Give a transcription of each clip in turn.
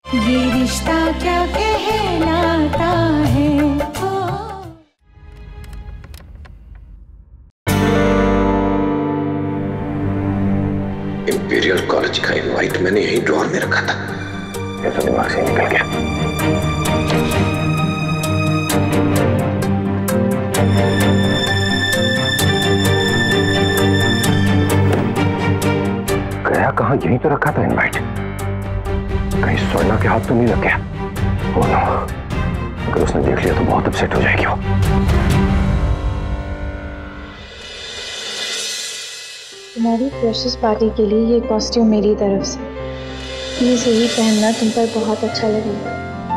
ये रिश्ता क्या कहलाता है। इंपीरियल कॉलेज का इनवाइट मैंने यही ड्रॉअर में रखा था, ये तो दिमाग से निकल गया। गया कहाँ? यहीं तो रखा था इनवाइट। कहीं स्वर्णा के हाथ तो नहीं लग गया? ओह नो, अगर उसने देख लिया तो बहुत अपसेट हो जाएगी वो। तुम्हारी फ्रेशर्स पार्टी के लिए ये कॉस्ट्यूम मेरी तरफ से, प्लीज यही पहनना, तुम पर बहुत अच्छा लगेगा।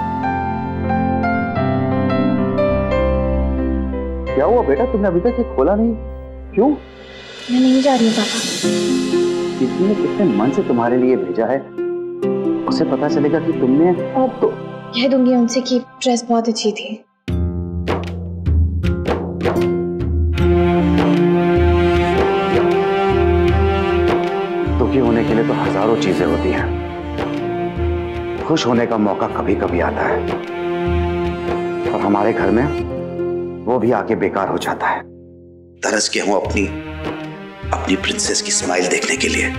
क्या हुआ बेटा, तुमने अभी तक ये खोला नहीं? क्यों? मैं नहीं जा रही हूँ पापा। किसी ने कितने मन से तुम्हारे लिए भेजा है, उसे पता चलेगा कि तुमने। अब तो कह दूंगी उनसे कि ड्रेस बहुत अच्छी थी। दुखी होने के लिए तो हजारों चीजें होती हैं, खुश होने का मौका कभी कभी आता है, और हमारे घर में वो भी आके बेकार हो जाता है। तरस के हूं अपनी प्रिंसेस की स्माइल देखने के लिए।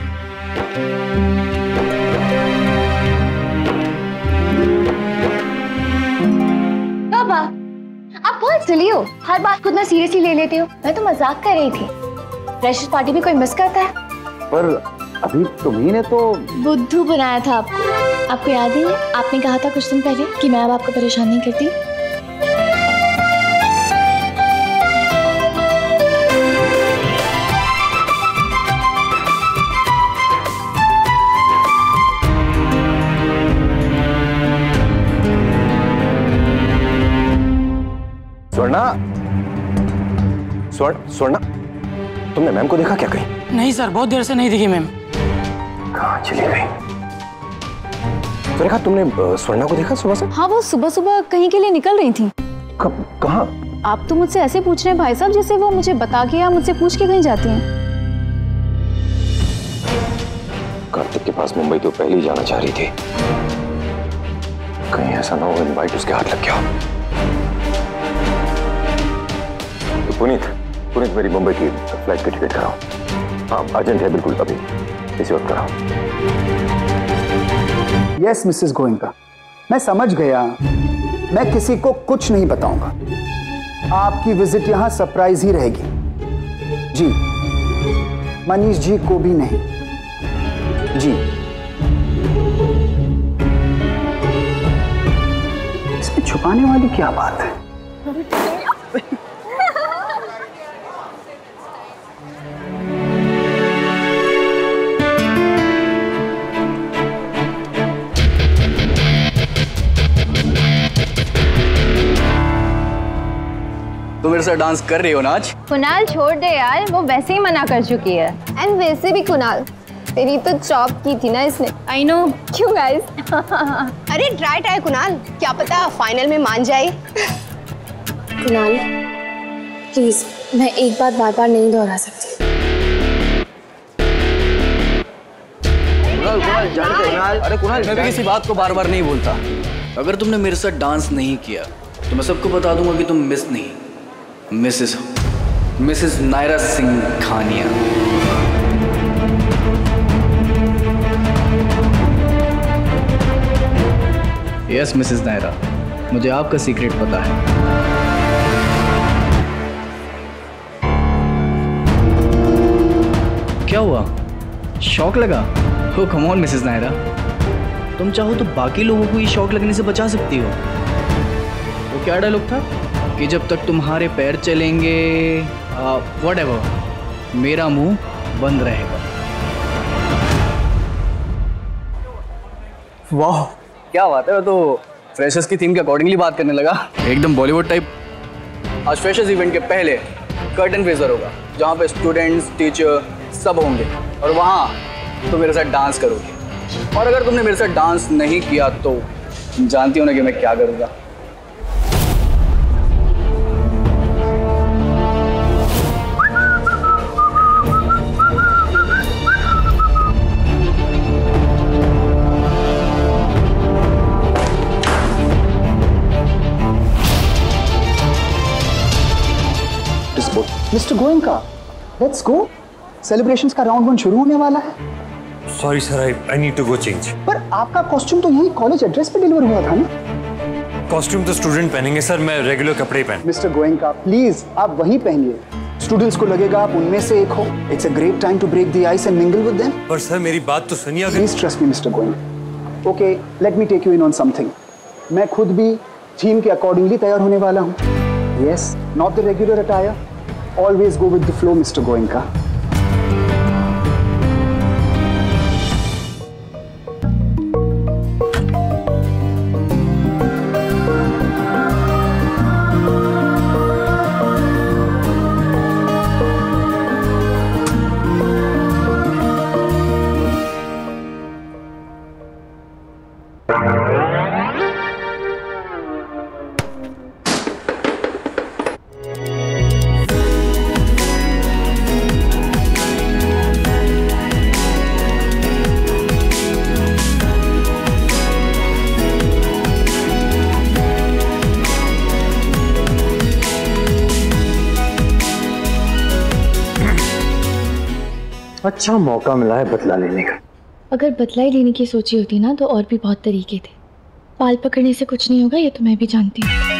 पापा, आप बहुत सिली हो, हर बात को इतना सीरियसली ले लेते हो। मैं तो मजाक कर रही थी। फ्रेशर्स पार्टी भी कोई मिस करता है? पर अभी तुम्ही ने तो बुद्धू बनाया था आपको याद है? आपने कहा था कुछ दिन पहले कि मैं अब आपको परेशान नहीं करती। स्वर्णा, तुमने मैम को देखा क्या कहीं? नहीं सर, बहुत देर से नहीं दिखी मैम। कहाँ चली गई? सुरेखा, तुमने स्वर्णा को देखा सुबह से? हाँ, वो सुबह सुबह कहीं के लिए निकल रही थी। कब? कहाँ? आप तो मुझसे ऐसे पूछ रहे हैं भाई साहब जैसे वो मुझे बता के या मुझसे पूछ के कहीं जाती हैं। कार्तिक के पास मुंबई तो पहले ही जाना चाह रही थी, कहीं ऐसा ना हो इनवाइट उसके हाथ लग गया। तो पुनीत, मेरी मुंबई की फ्लाइट की टिकट कराओ। हाँ, अर्जेंट है बिल्कुल, अभी इसी वक्त कराओ। यस मिसेस गोयनका, मैं समझ गया। मैं किसी को कुछ नहीं बताऊंगा। आपकी विजिट यहां सरप्राइज ही रहेगी। जी, मनीष जी को भी नहीं। जी, इसमें छुपाने वाली क्या बात है? तुम मेरे साथ डांस कर रही हो ना आज? कुणाल छोड़ दे यार, वो वैसे ही मना कर चुकी है। एंड वैसे भी कुणाल, तेरी तो चॉप की थी ना इसने। I know. क्यों गाइस? अरे ट्राई कुणाल, क्या पता फाइनल में मान जाए। कुणाल प्लीज, मैं एक बात बार बार नहीं दोहरा सकती। अरे कुणाल, मैं भी किसी बात को बार बार नहीं बोलता। अगर तुमने मेरे साथ डांस नहीं किया तो मैं सबको बता दूंगा कि तुम मिस नहीं, Mrs Naira Singh Khaniya. Yes Mrs Naira, मुझे आपका सीक्रेट पता है। क्या हुआ, शॉक लगा? हो कम ऑन मिसेस नायरा, तुम चाहो तो बाकी लोगों को ये शॉक लगने से बचा सकती हो। वो क्या डायलॉग था कि जब तक तुम्हारे पैर चलेंगे व्हाटएवर, मेरा मुंह बंद रहेगा। वाह, क्या बात है। वो तो फ्रेशर्स की थीम के अकॉर्डिंगली बात करने लगा, एकदम बॉलीवुड टाइप। आज फ्रेशर्स इवेंट के पहले कर्टन रेजर होगा, जहाँ पे स्टूडेंट्स, टीचर सब होंगे, और वहाँ तो मेरे साथ डांस करोगे। और अगर तुमने मेरे साथ डांस नहीं किया तो जानती हो ना कि मैं क्या करूँगा। Mr Goenka, let's go. Celebrations का राउंड 1 शुरू होने वाला है। Sorry sir, I need to go change. पर आपका कॉस्ट्यूम तो यही कॉलेज एड्रेस पे डिलीवर हुआ था ना? कॉस्ट्यूम तो स्टूडेंट पहनेंगे सर, मैं रेगुलर कपड़े ही पहन। मिस्टर गोयनका, प्लीज आप वही पहनिए। स्टूडेंट्स को लगेगा आप उनमें से एक हो। It's a great time to break the ice and mingle with them. पर सर मेरी बात तो सुनिए। Please trust me Mr Goenka. Okay, let me take you in on something. मैं खुद भी थीम के अकॉर्डिंगली तैयार होने वाला हूँ। Yes, not the regular attire, always go with the flow Mr Goenka. अच्छा मौका मिला है बदला लेने का। अगर बदला ही लेने की सोची होती ना तो और भी बहुत तरीके थे। बाल पकड़ने से कुछ नहीं होगा, ये तो मैं भी जानती हूँ।